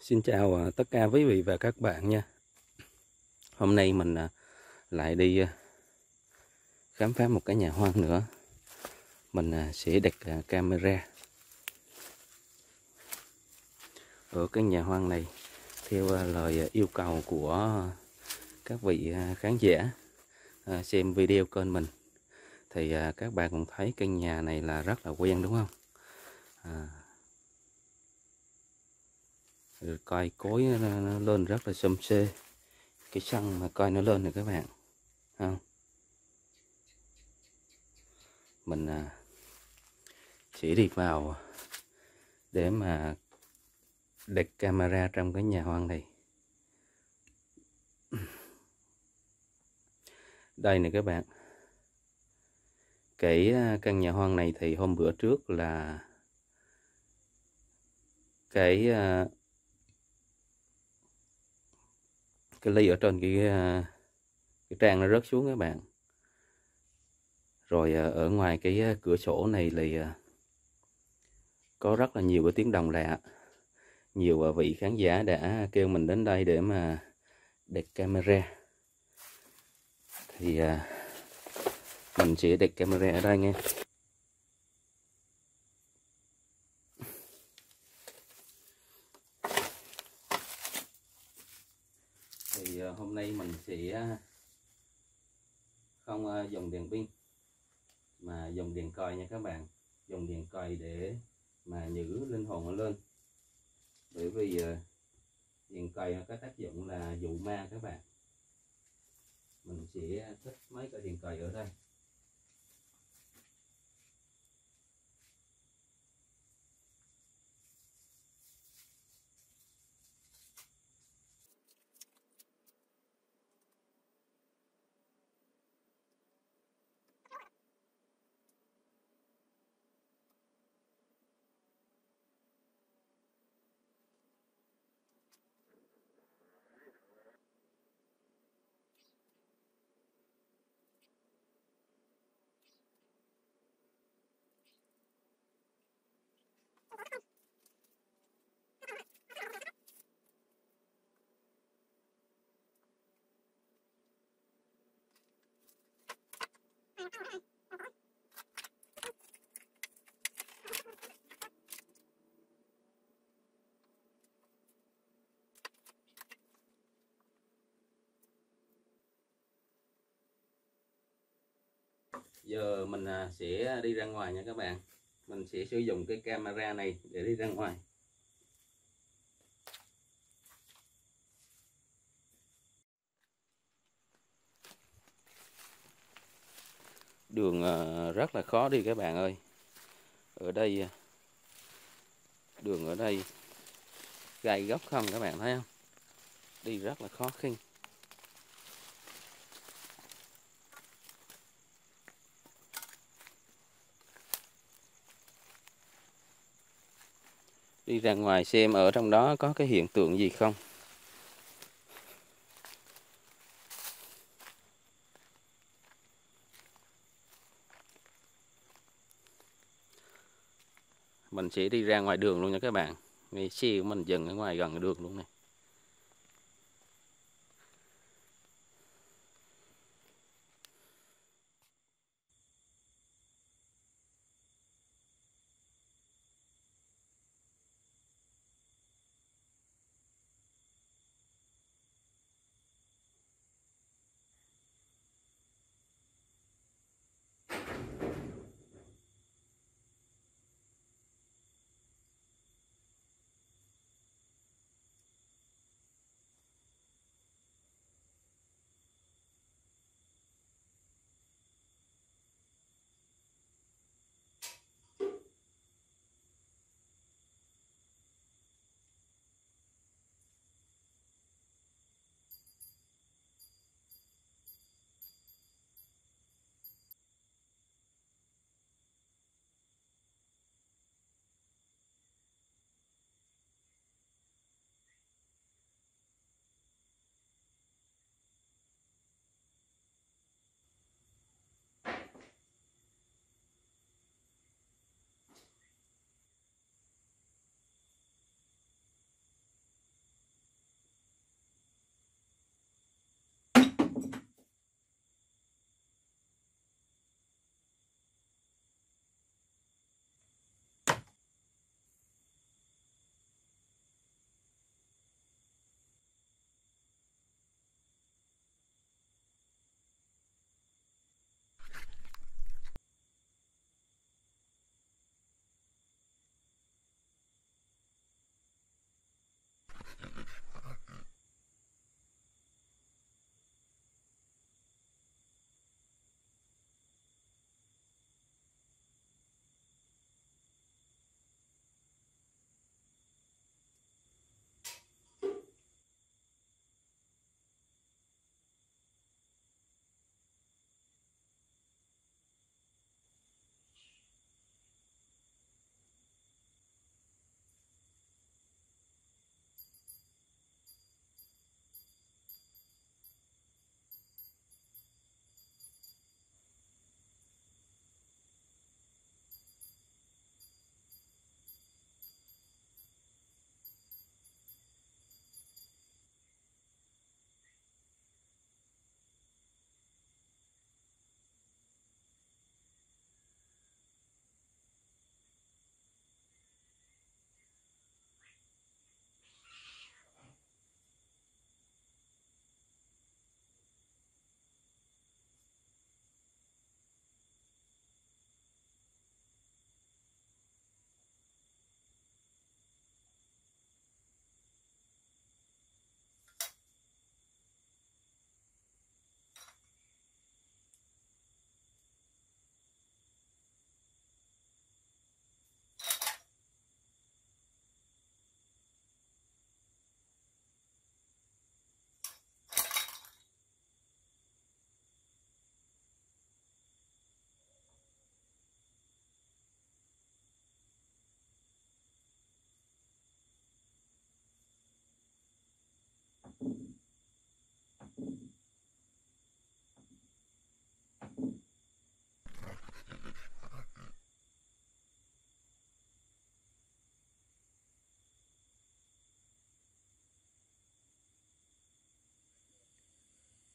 Xin chào tất cả quý vị và các bạn nha. Hôm nay mình lại đi khám phá một cái nhà hoang nữa. Mình sẽ đặt camera ở cái nhà hoang này theo lời yêu cầu của các vị khán giả xem video kênh mình. Thì các bạn cũng thấy căn nhà này là rất là quen đúng không? Coi cối nó lên rất là xum xê. Cái sân mà coi nó lên rồi các bạn. Không? Mình sẽ đi vào để mà đặt camera trong cái nhà hoang này. Đây nè các bạn. Cái căn nhà hoang này thì hôm bữa trước là cái ly ở trên cái trang nó rớt xuống các bạn. Rồi ở ngoài cái cửa sổ này thì có rất là nhiều cái tiếng động lạ. Nhiều vị khán giả đã kêu mình đến đây để mà đặt camera. Thì mình sẽ đặt camera ở đây nha. Thì hôm nay mình sẽ không dùng đèn pin mà dùng đèn còi nha các bạn. Dùng đèn còi để mà giữ linh hồn nó lên. Bởi vì đèn còi có tác dụng là dụ ma các bạn. Mình sẽ thích mấy cái đèn còi ở đây. Giờ mình sẽ đi ra ngoài nha các bạn. Mình sẽ sử dụng cái camera này để đi ra ngoài. Đường rất là khó đi các bạn ơi. Ở đây đường ở đây gai góc không các bạn thấy không? Đi rất là khó khăn. Đi ra ngoài xem ở trong đó có cái hiện tượng gì không. Mình sẽ đi ra ngoài đường luôn nha các bạn. Ngay xe của mình dừng ở ngoài gần đường luôn này.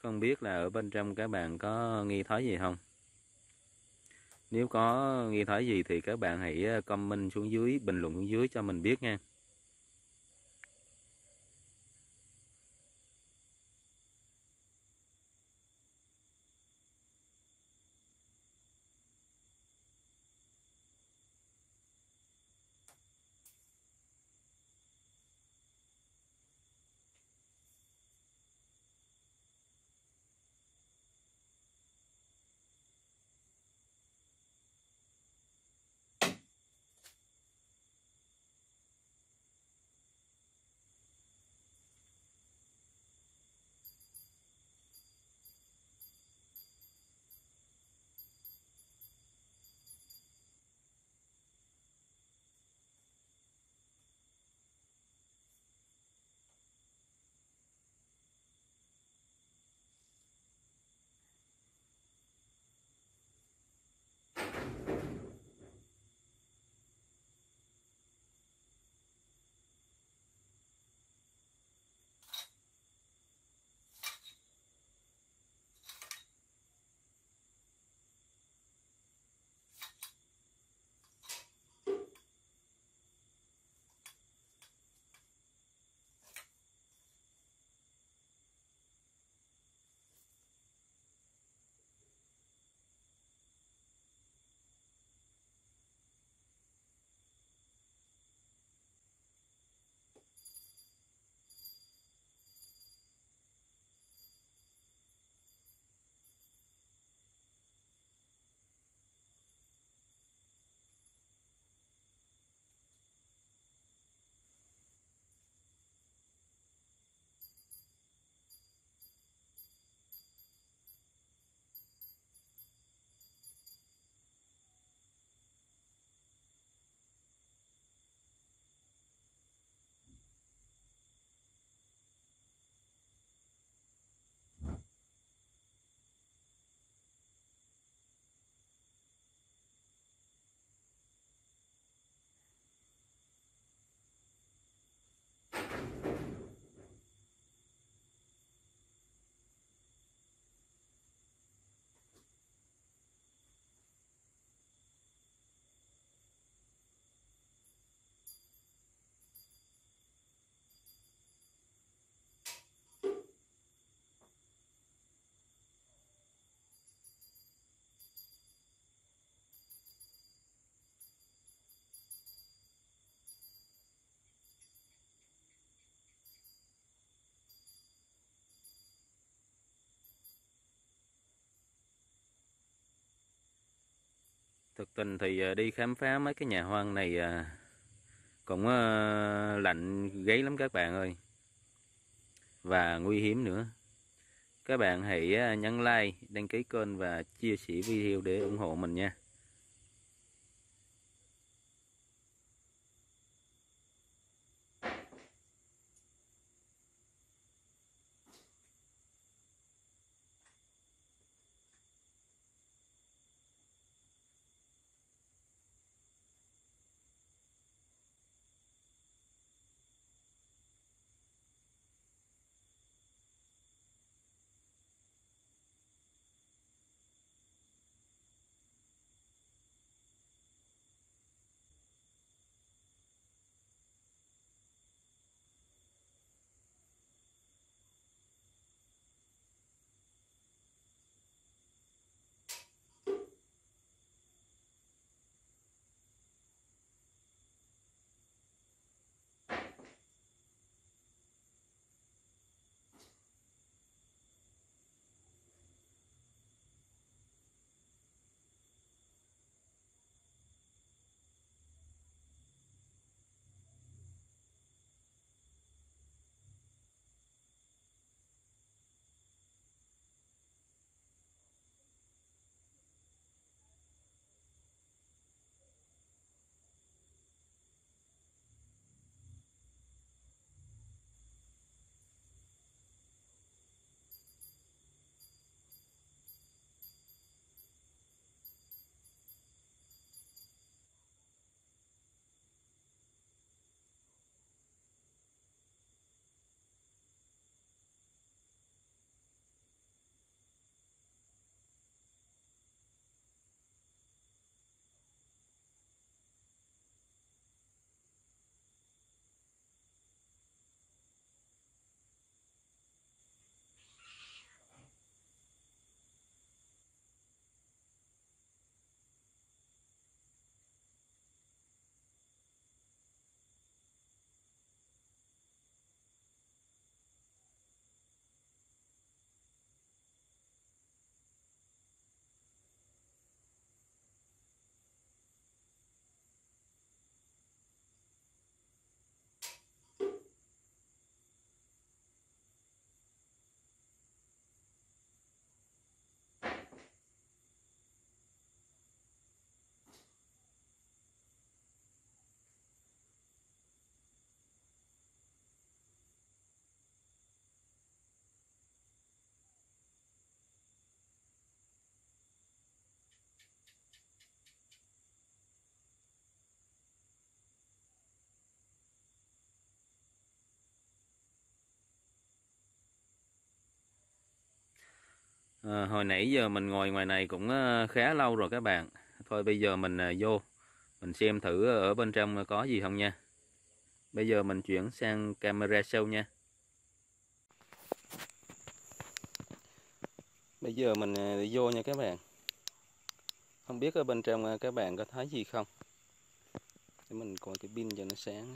Không biết là ở bên trong các bạn có nghi thấy gì không? Nếu có nghi thấy gì thì các bạn hãy comment xuống dưới, bình luận xuống dưới cho mình biết nha. Thực tình thì đi khám phá mấy cái nhà hoang này cũng lạnh gáy lắm các bạn ơi, và nguy hiểm nữa. Các bạn hãy nhấn like, đăng ký kênh và chia sẻ video để ủng hộ mình nha. Hồi nãy giờ mình ngồi ngoài này cũng khá lâu rồi các bạn. Thôi bây giờ mình vô mình xem thử ở bên trong có gì không nha. Bây giờ mình chuyển sang camera sau nha. Bây giờ mình đi vô nha các bạn. Không biết ở bên trong các bạn có thấy gì không. Để mình coi cái pin cho nó sáng.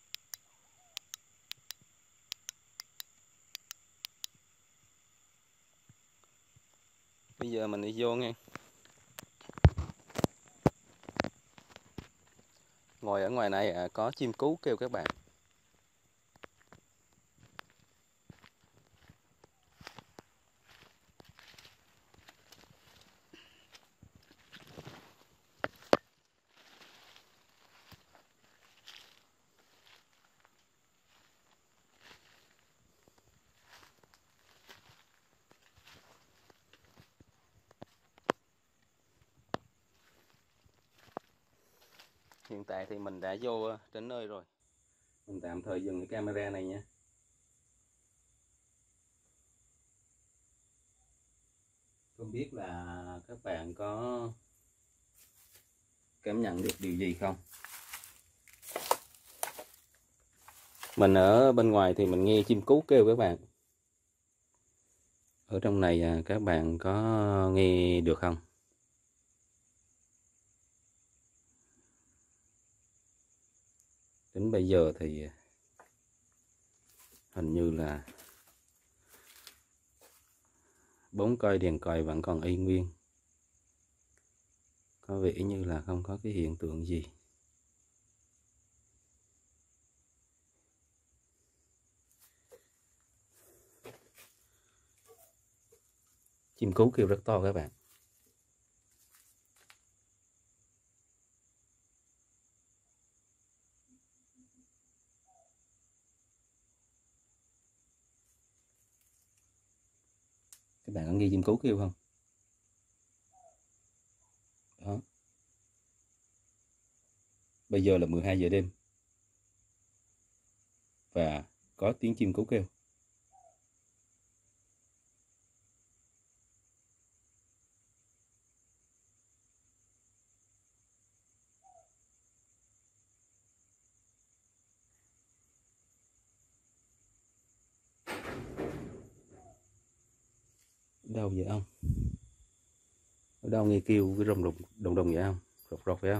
Bây giờ mình đi vô nha. Ngồi ở ngoài này có chim cú kêu các bạn. Hiện tại thì mình đã vô đến nơi rồi. Mình tạm thời dừng cái camera này nha. Không biết là các bạn có cảm nhận được điều gì không? Mình ở bên ngoài thì mình nghe chim cú kêu các bạn. Ở trong này các bạn có nghe được không? Đến bây giờ thì hình như là 4 cây đèn còi vẫn còn y nguyên. Có vẻ như là không có cái hiện tượng gì. Chim cú kêu rất to các bạn. Các bạn có nghe chim cú kêu không? Đó. Bây giờ là 12 giờ đêm. Và có tiếng chim cú kêu. Đâu vậy không? Ở đâu nghe kêu cái rồng đồng vậy không? Rột rột phải không?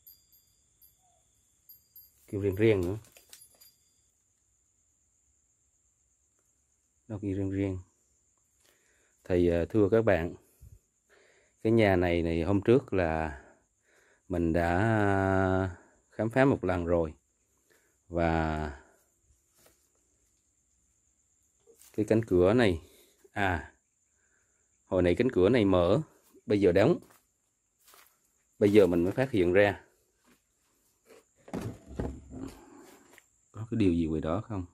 Kêu riêng riêng nữa. Đâu kêu riêng riêng. Thì thưa các bạn, cái nhà này hôm trước là mình đã khám phá một lần rồi. Và cái cánh cửa này, hồi nãy cánh cửa này mở, bây giờ đóng. Bây giờ mình mới phát hiện ra. Có cái điều gì ngoài đó không?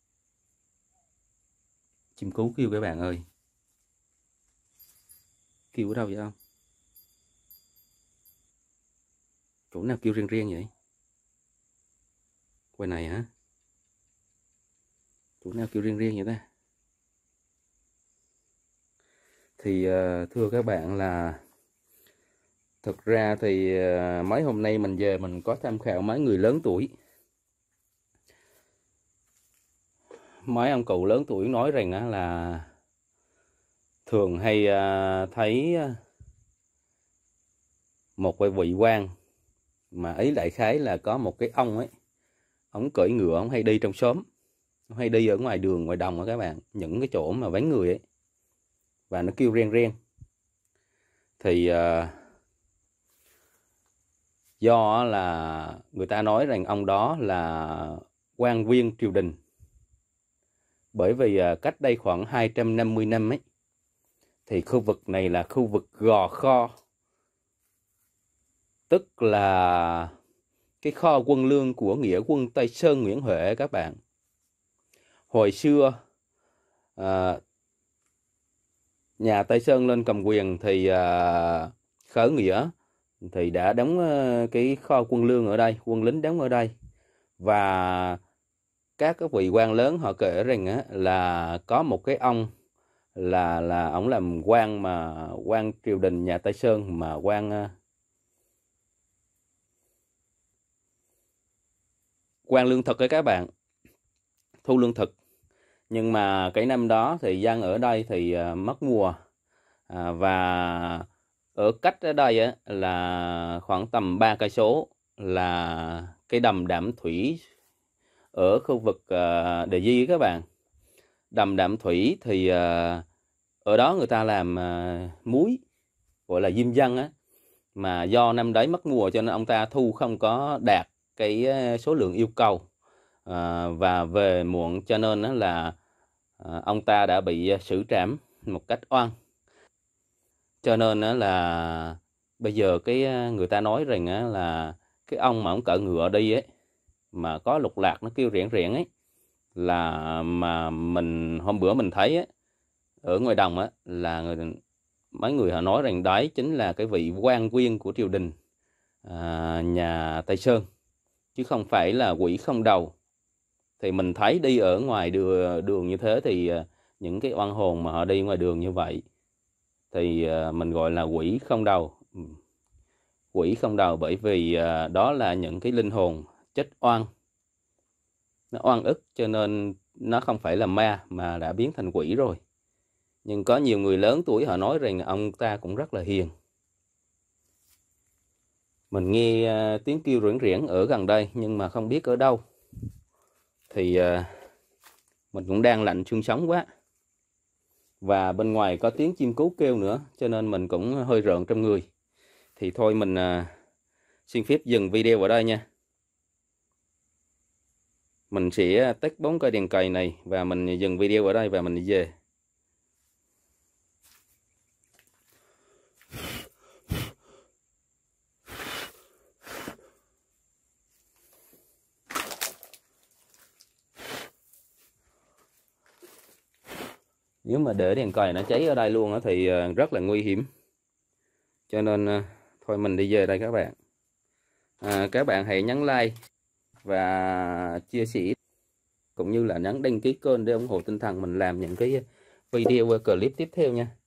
Chim cú kêu các bạn ơi. Kêu ở đâu vậy không? Chỗ nào kêu riêng riêng vậy? Ngoài này hả? Chỗ nào kêu riêng riêng vậy ta? Thì thưa các bạn là thực ra thì mấy hôm nay mình về mình có tham khảo mấy người lớn tuổi. Mấy ông cụ lớn tuổi nói rằng là thường hay thấy một vị quan, mà ý đại khái là có một cái ông ấy, ông cưỡi ngựa, ông hay đi trong xóm, ông hay đi ở ngoài đường ngoài đồng các bạn, những cái chỗ mà vắng người ấy, và nó kêu reng reng. Thì do là người ta nói rằng ông đó là quan viên triều đình, bởi vì cách đây khoảng 250 năm ấy, thì khu vực này là khu vực Gò Kho, tức là cái kho quân lương của nghĩa quân Tây Sơn Nguyễn Huệ các bạn. Hồi xưa nhà Tây Sơn lên cầm quyền thì khởi nghĩa thì đã đóng cái kho quân lương ở đây, quân lính đóng ở đây. Và các vị quan lớn họ kể rằng là có một cái ông là ổng làm quan, mà quan triều đình nhà Tây Sơn, mà quan lương thực ấy các bạn, thu lương thực. Nhưng mà cái năm đó thì dân ở đây thì mất mùa, và ở cách ở đây á, là khoảng tầm 3 cây số là cái đầm Đạm Thủy ở khu vực Đề Di các bạn. Đầm Đạm Thủy thì ở đó người ta làm muối, gọi là diêm dân á, mà do năm đấy mất mùa cho nên ông ta thu không có đạt cái số lượng yêu cầu, và về muộn, cho nên là ông ta đã bị xử trảm một cách oan. Cho nên là bây giờ cái người ta nói rằng là cái ông mà ông cỡ ngựa đi ấy, mà có lục lạc nó kêu riễn riễn ấy, là mà mình hôm bữa mình thấy ấy, ở ngoài đồng á, là mấy người họ nói rằng đấy chính là cái vị quan quyên của triều đình nhà Tây Sơn, chứ không phải là quỷ không đầu. Thì mình thấy đi ở ngoài đường như thế thì những cái oan hồn mà họ đi ngoài đường như vậy thì mình gọi là quỷ không đầu. Quỷ không đầu bởi vì đó là những cái linh hồn chết oan, nó oan ức, cho nên nó không phải là ma mà đã biến thành quỷ rồi. Nhưng có nhiều người lớn tuổi họ nói rằng ông ta cũng rất là hiền. Mình nghe tiếng kêu riễn riễn ở gần đây nhưng mà không biết ở đâu. Thì mình cũng đang lạnh xương sống quá. Và bên ngoài có tiếng chim cú kêu nữa, cho nên mình cũng hơi rợn trong người. Thì thôi mình xin phép dừng video ở đây nha. Mình sẽ tắt 4 cây đèn cầy này và mình dừng video ở đây và mình đi về. Nếu mà để đèn cầy nó cháy ở đây luôn thì rất là nguy hiểm. Cho nên thôi mình đi về đây các bạn. Các bạn hãy nhấn like và chia sẻ, cũng như là nhấn đăng ký kênh để ủng hộ tinh thần mình làm những cái video clip tiếp theo nha.